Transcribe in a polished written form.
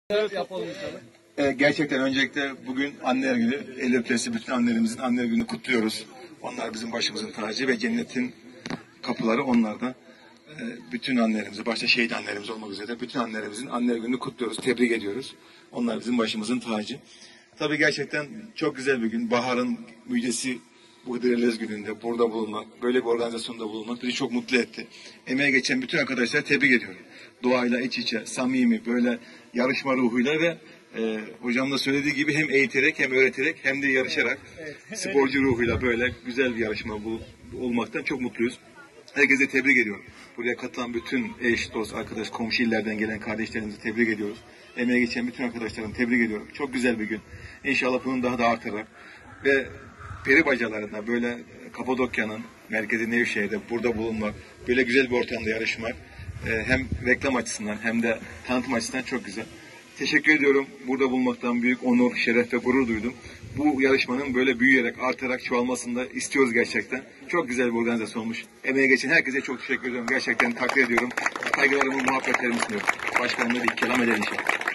Gerçekten öncelikle bugün Anneler Günü, el öpesi bütün annelerimizin Anneler Günü'nü kutluyoruz. Onlar bizim başımızın tacı ve cennetin kapıları onlarda. Bütün annelerimizi, başta şehit annelerimiz olmak üzere bütün annelerimizin Anneler Günü'nü kutluyoruz, tebrik ediyoruz. Onlar bizim başımızın tacı. Tabii gerçekten çok güzel bir gün. Baharın müjdesi bu Hıdrellez gününde burada bulunmak, böyle bir organizasyonda bulunmak bizi çok mutlu etti. Emeğe geçen bütün arkadaşları tebrik ediyorum. Doğayla iç içe, samimi, böyle yarışma ruhuyla ve hocam da söylediği gibi hem eğiterek hem öğreterek hem de yarışarak sporcu ruhuyla böyle güzel bir yarışma olmaktan çok mutluyuz. Herkese tebrik ediyorum. Buraya katılan bütün eş, dost, arkadaş, komşu illerden gelen kardeşlerimizi tebrik ediyoruz. Emeğe geçen bütün arkadaşlarımı tebrik ediyorum. Çok güzel bir gün. İnşallah bunun daha da artarak ve peri bacalarında böyle Kapadokya'nın merkezi Nevşehir'de burada bulunmak, böyle güzel bir ortamda yarışmak hem reklam açısından hem de tanıtım açısından çok güzel. Teşekkür ediyorum. Burada bulunmaktan büyük onur, şeref ve gurur duydum. Bu yarışmanın böyle büyüyerek, artarak çoğalmasını da istiyoruz gerçekten. Çok güzel bir organizasyon olmuş. Emeğe geçen herkese çok teşekkür ediyorum. Gerçekten takdir ediyorum. Saygılarımı, muhabbetlerimi sunuyorum. Başkanımla bir kelam edelim inşallah.